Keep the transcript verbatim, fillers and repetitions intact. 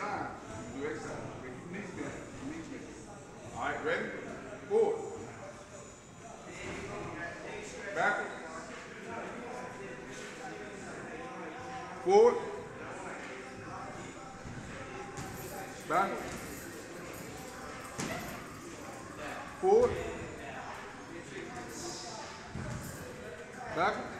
time. You do exercise. Make your knees bend. Your knees bend. All right, ready? Forward. Backward. Forward. Backward. Forward. Backward.